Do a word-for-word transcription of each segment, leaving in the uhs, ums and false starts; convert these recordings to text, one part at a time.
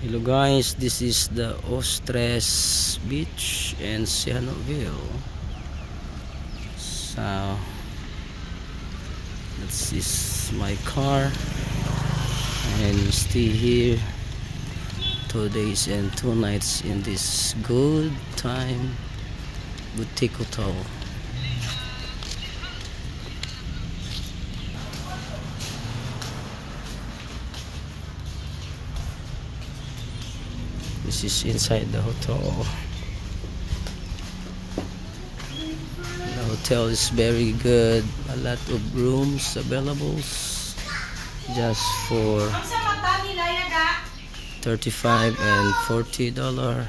Hello guys, this is the Ostres Beach in Sihanoukville. So this is my car and stay here two days and two nights in this good time boutique hotel. This is inside the hotel. The hotel is very good. A lot of rooms available just for thirty-five and forty dollar.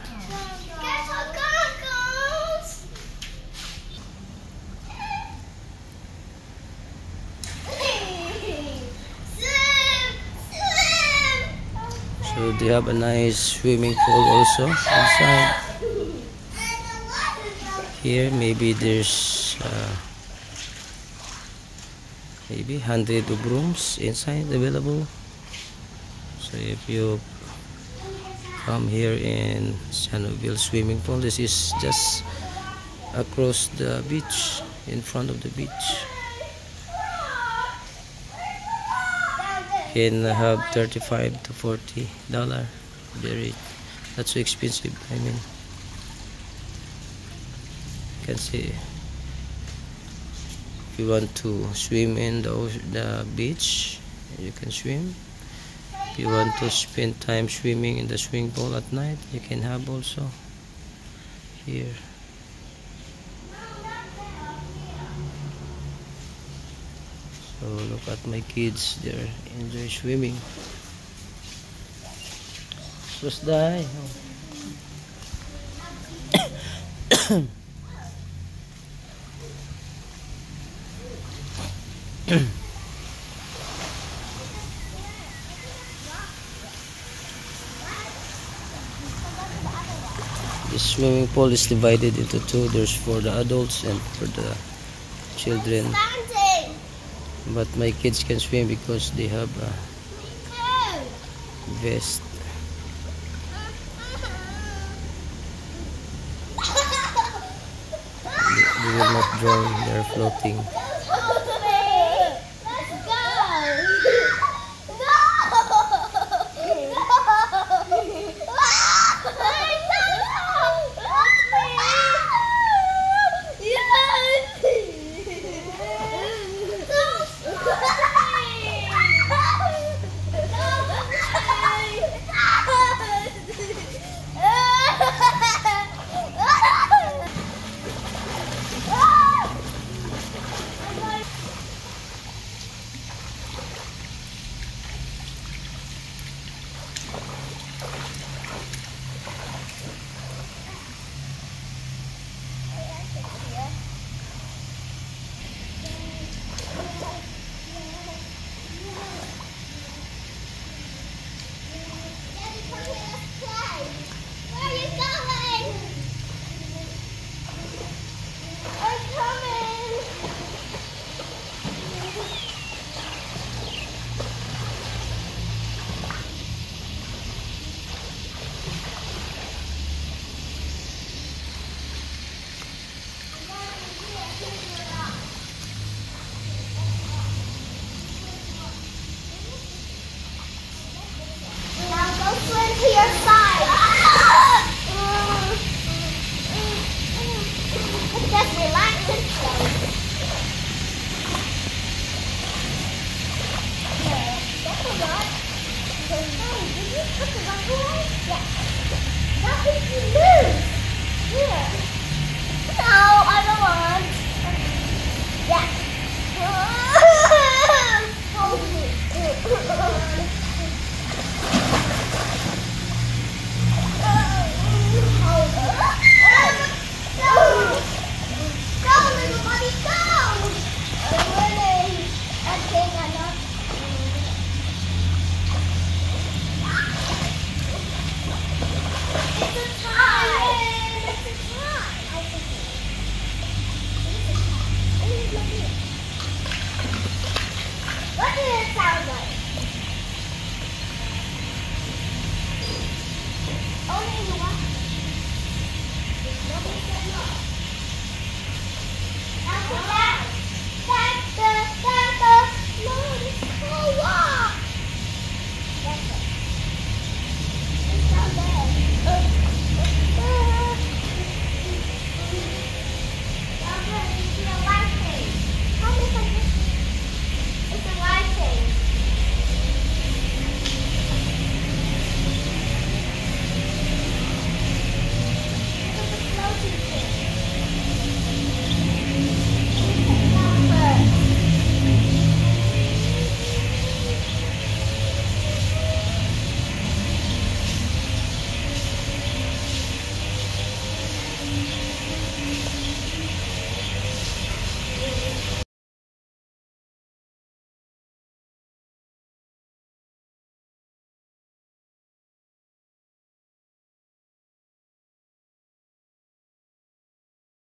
So they have a nice swimming pool also inside. Here maybe there's uh, maybe hundred of rooms inside available. So if you come here in Sihanoukville swimming pool, this is just across the beach, in front of the beach. Can have thirty-five to forty dollar. Very not so expensive. I mean, you can see if you want to swim in the the beach, you can swim. If you want to spend time swimming in the swimming pool at night, you can have also here. So look at my kids, they're enjoy swimming. Just die. The swimming pool is divided into two. There's for the adults and for the children. But my kids can swim because they have a vest. They, they will not drown, they're floating. To your side. Just relax and go. Yeah, that's a lot. That's a lot, boy. Yeah. Nothing to lose. Yeah. No, I don't want. Yeah.